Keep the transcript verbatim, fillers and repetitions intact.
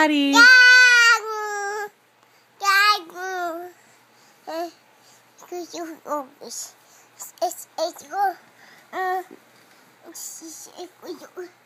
Daddy. Dad-nmm. Dad-nmm. Äh, ich will so es ist echt so. Äh, es ist echt so.